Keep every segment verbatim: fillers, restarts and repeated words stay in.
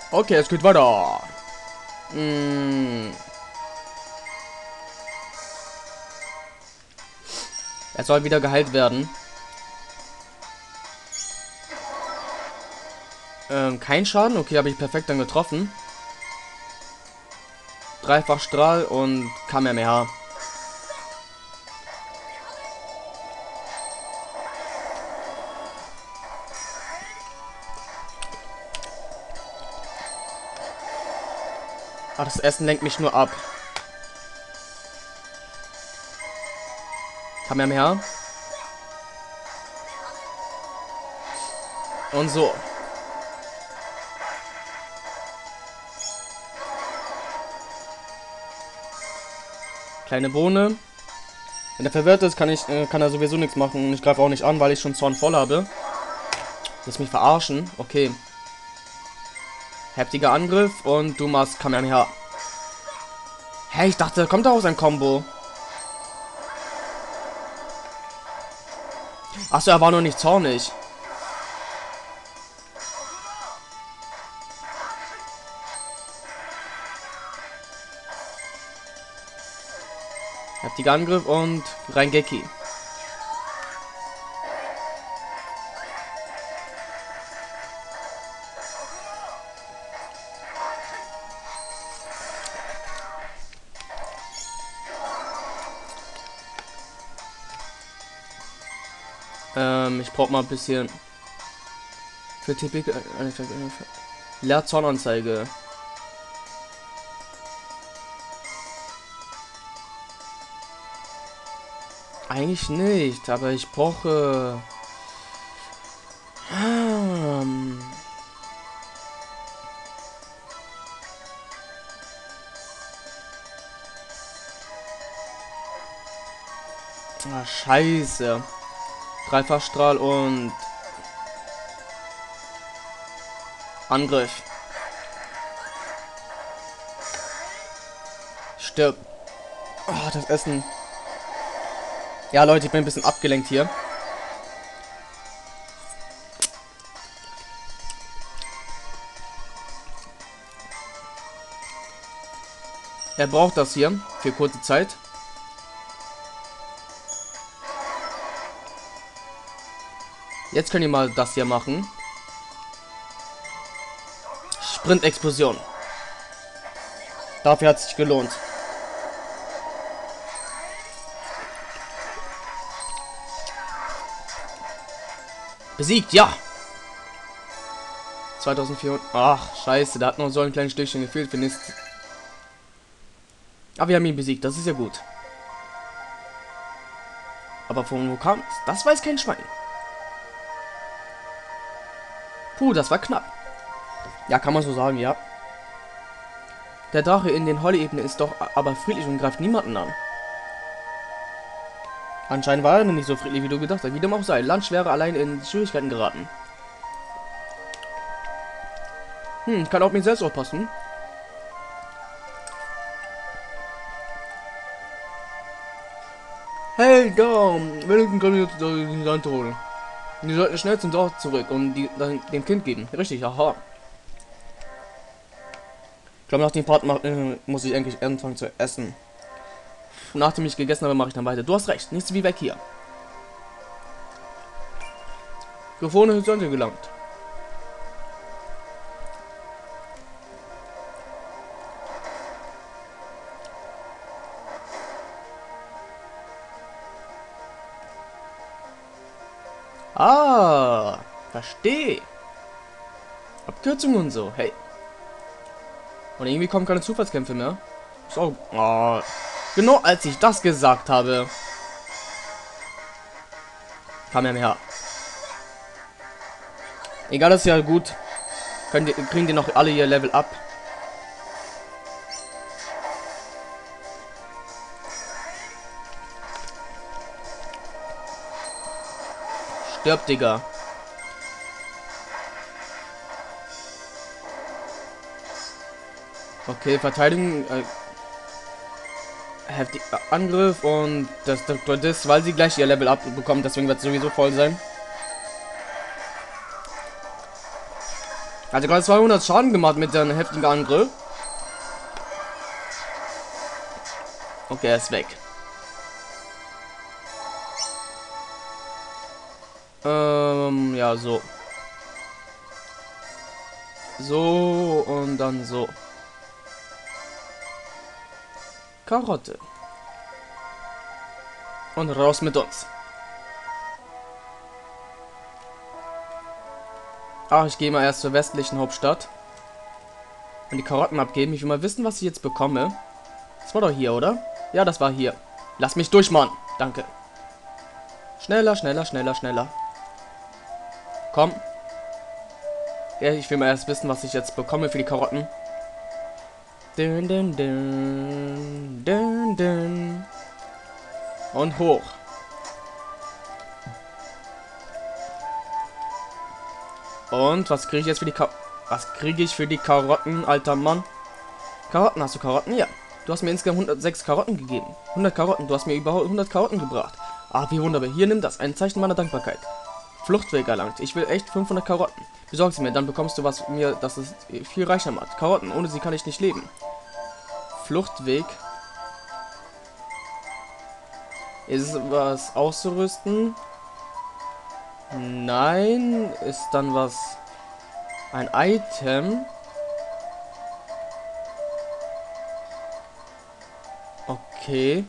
Okay, es geht weiter. Hm. Er soll wieder geheilt werden. Ähm, kein Schaden. Okay, habe ich perfekt dann getroffen. Dreifach Strahl und Kamehameha. Ah, das Essen lenkt mich nur ab. Kamehameha. Und so. Kleine Bohne. Wenn er verwirrt ist, kann ich, äh, kann er sowieso nichts machen. Ich greife auch nicht an, weil ich schon Zorn voll habe. Lass mich verarschen. Okay. Heftiger Angriff und du machst Kamehameha. Hä, ich dachte, da kommt daraus ein Combo. Achso, er war noch nicht zornig. Heftiger Angriff und Reingeki. Ähm, ich brauche mal ein bisschen für T P. Äh, Leerzornanzeige. Eigentlich nicht, aber ich brauche. Ähm, ah, scheiße. Dreifachstrahl und Angriff. Stirb. Oh, das Essen. Ja, Leute, ich bin ein bisschen abgelenkt hier. Er braucht das hier für kurze Zeit. Jetzt könnt ihr mal das hier machen. Sprint-Explosion. Dafür hat es sich gelohnt. Besiegt, ja. zweitausendvierhundert. Ach, scheiße, da hat noch so ein kleines Stückchen gefehlt für nächstes. Aber wir haben ihn besiegt, das ist ja gut. Aber von wo kam es? Das weiß kein Schwein. Puh, das war knapp. Ja, kann man so sagen, ja. Der Drache in den Holle-Ebenen ist doch aber friedlich und greift niemanden an. Anscheinend war er nicht so friedlich, wie du gedacht hast. Wie dem auch sei, Lunch wäre allein in Schwierigkeiten geraten. Hm, kann auf mich selbst aufpassen. Hey, da! Wellington kann jetzt die Land holen. Die sollten schnell zum Dorf zurück und die, dem Kind geben. Richtig, aha. Ich glaube, nach dem Part äh, muss ich eigentlich anfangen zu essen. Nachdem ich gegessen habe, mache ich dann weiter. Du hast recht, nichts wie weg hier. Gefrorene Horizonte gelangt. Ah, verstehe. Abkürzungen und so, hey. Und irgendwie kommen keine Zufallskämpfe mehr. So, oh, genau als ich das gesagt habe, kam er mehr. Egal, das ist ja gut. Können die, kriegen die noch alle ihr Level ab. Stirb, Digga. Okay, Verteidigung. Äh, heftig Angriff und das Doktor Dis, weil sie gleich ihr Level up bekommt, deswegen wird es sowieso voll sein. Also gerade zweihundert Schaden gemacht mit seinem heftigen Angriff. Okay, er ist weg. Ähm, ja, so. So und dann so. Karotte. Und raus mit uns. Ach, ich gehe mal erst zur westlichen Hauptstadt. Und die Karotten abgeben. Ich will mal wissen, was ich jetzt bekomme. Das war doch hier, oder? Ja, das war hier. Lass mich durch, Mann. Danke. Schneller, schneller, schneller, schneller. Komm. Ja, ich will mal erst wissen, was ich jetzt bekomme für die Karotten. Dun, dun, dun, dun, dun. Und hoch. Und was kriege ich jetzt für die Ka Was kriege ich für die Karotten, alter Mann? Karotten, hast du Karotten? Ja. Du hast mir insgesamt hundertsechs Karotten gegeben. hundert Karotten, du hast mir über hundert Karotten gebracht. Ah, wie wunderbar. Hier, nimm das. Ein Zeichen meiner Dankbarkeit. Fluchtweg erlangt. Ich will echt fünfhundert Karotten. Besorg sie mir, dann bekommst du was mir, das es viel reicher macht. Karotten, ohne sie kann ich nicht leben. Fluchtweg. Ist was auszurüsten? Nein. Ist dann was... Ein Item? Okay.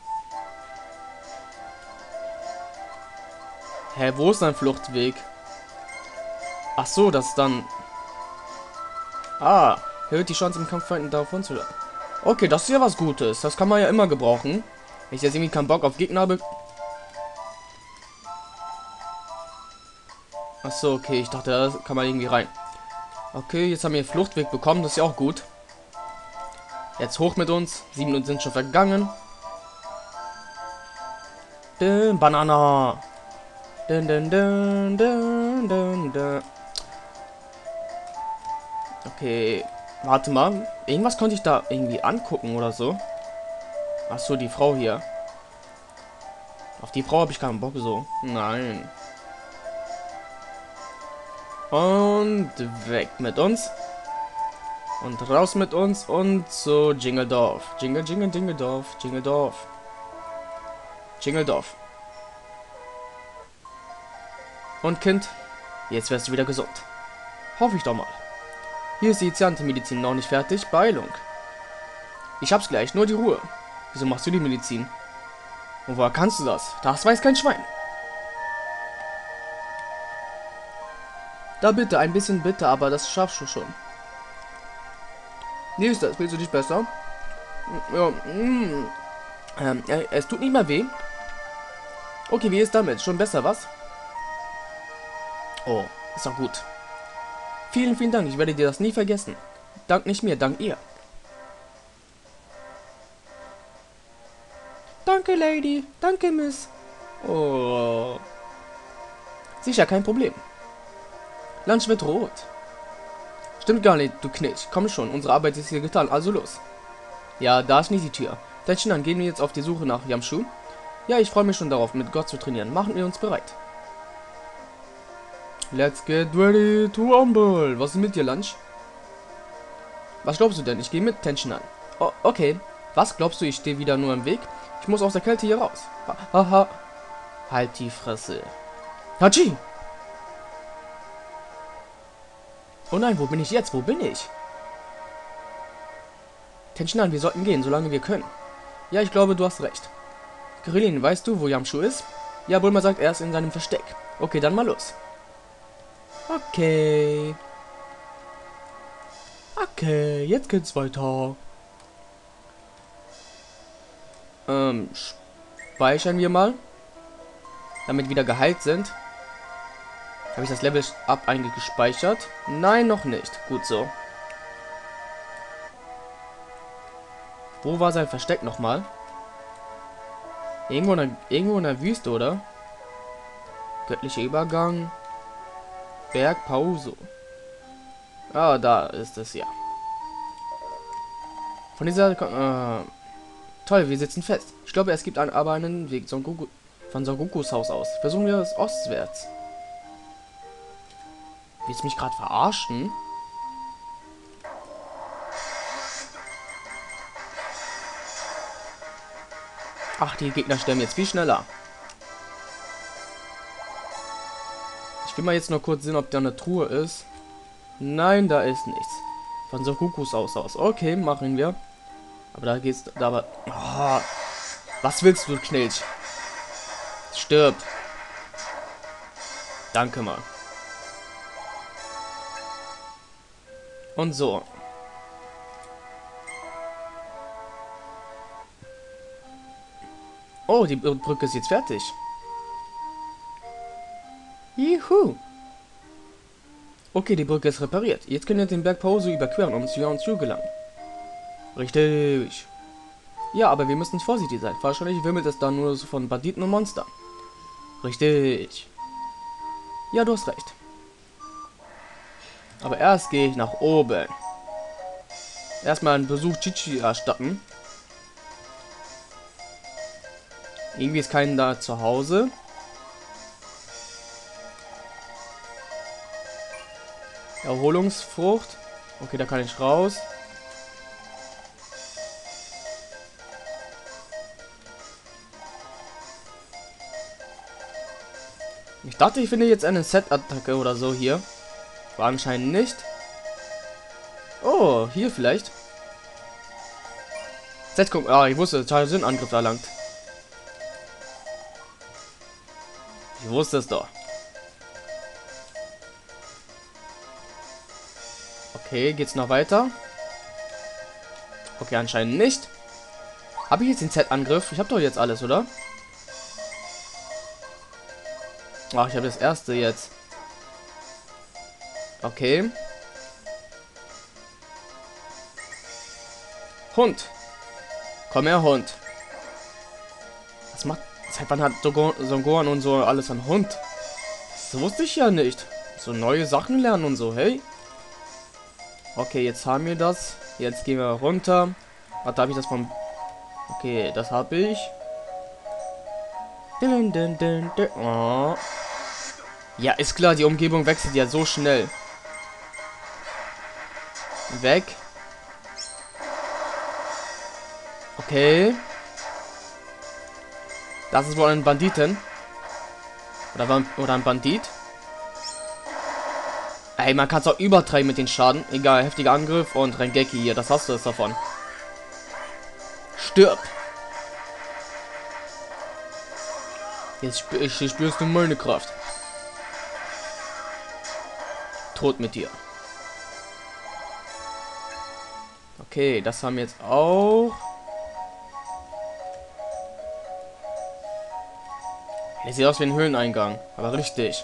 Hä, wo ist ein Fluchtweg? Ach so, das ist dann... Ah, erhöht die Chance im Kampffeinden davon zu... Okay, das ist ja was Gutes. Das kann man ja immer gebrauchen. Wenn ich jetzt irgendwie keinen Bock auf Gegner habe... Ach so, okay, ich dachte, da kann man irgendwie rein. Okay, jetzt haben wir einen Fluchtweg bekommen, das ist ja auch gut. Jetzt hoch mit uns. Sieben Minuten sind schon vergangen. Dün, Banana. Dun, dun, dun, dun, dun, dun. Okay, warte mal. Irgendwas konnte ich da irgendwie angucken oder so. Ach so, die Frau hier. Auf die Frau habe ich keinen Bock so. Nein. Und weg mit uns. Und raus mit uns und so Jingledorf. Jingle, Jingle, Jingledorf. Jingledorf. Jingledorf. Und Kind, jetzt wärst du wieder gesund. Hoffe ich doch mal. Hier ist die Medizin noch nicht fertig. Beeilung. Ich hab's gleich, nur die Ruhe. Wieso machst du die Medizin? Und woher kannst du das? Das weiß kein Schwein. Da bitte, ein bisschen bitte, aber das schaffst du schon. Wie ist das? Willst du dich besser? Ja, mm, ähm, es tut nicht mehr weh. Okay, wie ist damit? Schon besser, was? Oh, ist auch gut. Vielen, vielen Dank. Ich werde dir das nie vergessen. Dank nicht mir, dank ihr. Danke, Lady. Danke, Miss. Oh. Sicher, kein Problem. Lunch wird rot. Stimmt gar nicht, du Knitsch. Komm schon, unsere Arbeit ist hier getan, also los. Ja, da ist nicht die Tür. Dann gehen wir jetzt auf die Suche nach Yamshu. Ja, ich freue mich schon darauf, mit Gott zu trainieren. Machen wir uns bereit. Let's get ready to rumble. Was ist mit dir, Lunch? Was glaubst du denn? Ich gehe mit Tension an. Oh, okay. Was glaubst du, ich stehe wieder nur im Weg? Ich muss aus der Kälte hier raus. Haha. Ha, ha. Halt die Fresse. Hachi! Oh nein, wo bin ich jetzt? Wo bin ich? Tension an, wir sollten gehen, solange wir können. Ja, ich glaube, du hast recht. Krillin, weißt du, wo Yamshu ist? Ja, Bulma sagt, er ist in seinem Versteck. Okay, dann mal los. Okay. Okay, jetzt geht's weiter. Ähm, speichern wir mal. Damit wir wieder geheilt sind. Habe ich das Level up eingespeichert? Nein, noch nicht. Gut so. Wo war sein Versteck nochmal? Irgendwo in, der, irgendwo in der Wüste, oder? Göttlicher Übergang. Bergpause. Ah, da ist es, ja. Von dieser... Äh, toll, wir sitzen fest. Ich glaube, es gibt ein, aber einen Weg Son Goku, von Son Gokus Haus aus. Versuchen wir es ostwärts. Willst du mich gerade verarschen? Ach, die Gegner sterben jetzt viel schneller. Ich will mal jetzt nur kurz sehen, ob da eine Truhe ist. Nein, da ist nichts. Von so Kuckucks aus aus. Okay, machen wir. Aber da geht's... Da aber... Oh, was willst du, Knilch? Stirb. Danke mal. Und so. Oh, die Brücke ist jetzt fertig. Juhu. Okay, die Brücke ist repariert. Jetzt können wir den Berg Pause überqueren, um zu uns zu gelangen. Richtig. Ja, aber wir müssen vorsichtig sein. Wahrscheinlich wimmelt es da nur so von Banditen und Monstern. Richtig. Ja, du hast recht. Aber erst gehe ich nach oben. Erstmal einen Besuch Chichi erstatten. Irgendwie ist keiner da zu Hause. Erholungsfrucht. Okay, da kann ich raus. Ich dachte, ich finde jetzt eine Set-Attacke oder so hier. War anscheinend nicht. Oh, hier vielleicht. Set gucken. Ah, ich wusste, Charles Angriff erlangt. Ich wusste es doch. Okay, geht's noch weiter? Okay, anscheinend nicht. Habe ich jetzt den Z-Angriff? Ich habe doch jetzt alles, oder? Ach, ich habe das erste jetzt. Okay. Hund. Komm her, Hund. Was macht... Seit wann hat Son Gohan und so alles an Hund? Das wusste ich ja nicht. So neue Sachen lernen und so, hey. Okay, jetzt haben wir das. Jetzt gehen wir runter. Warte, habe ich das vom... Okay, das habe ich. Oh. Ja, ist klar, die Umgebung wechselt ja so schnell. Weg. Okay. Das ist wohl ein Banditen. Oder, oder ein Bandit. Ey, man kann es auch übertreiben mit den Schaden. Egal, heftiger Angriff und Rengeki hier. Das hast du es davon. Stirb. Jetzt spür, ich, spürst du meine Kraft. Tot mit dir. Okay, das haben wir jetzt auch. Der sieht aus wie ein Höhleneingang. Aber richtig.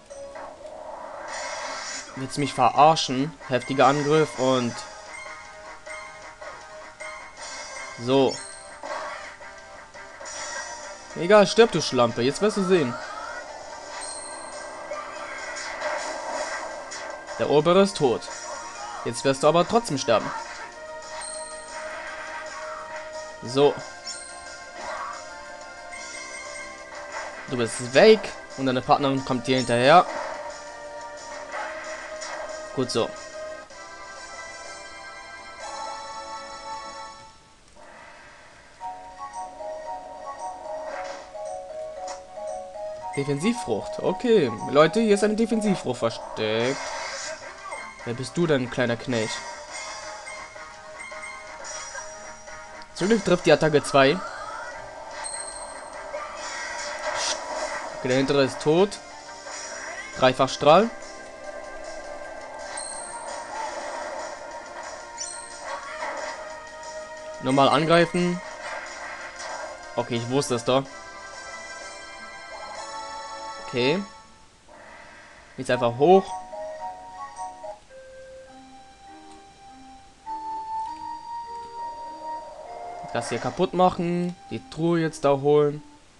Willst mich verarschen? Heftiger Angriff und... So. Egal, stirb du Schlampe. Jetzt wirst du sehen. Der obere ist tot. Jetzt wirst du aber trotzdem sterben. So. Du bist weg. Und deine Partnerin kommt dir hinterher. Gut so. Defensivfrucht. Okay. Leute, hier ist eine Defensivfrucht versteckt. Wer bist du denn, kleiner Knecht? Zum Glück trifft die Attacke zwei. Okay, der hintere ist tot. Dreifach Strahl. Normal angreifen. Okay, ich wusste es doch. Okay. Jetzt einfach hoch. Das hier kaputt machen. Die Truhe jetzt da holen.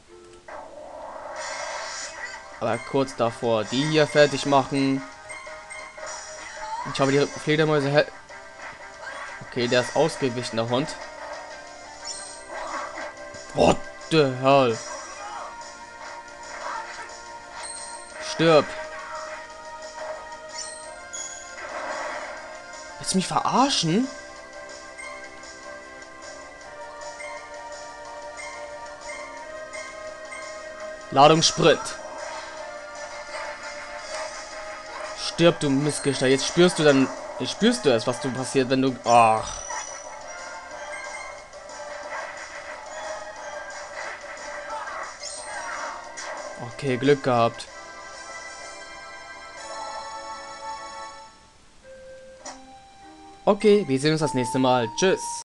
Aber kurz davor die hier fertig machen. Ich habe die Fledermäuse. Okay, der ist ausgewichen, der Hund. What the hell? Stirb. Willst du mich verarschen? Ladung Sprit. Stirb, du Missgestalt. Jetzt spürst du dann... Jetzt spürst du es, was du passiert, wenn du... Ach. Okay, Glück gehabt. Okay, wir sehen uns das nächste Mal. Tschüss.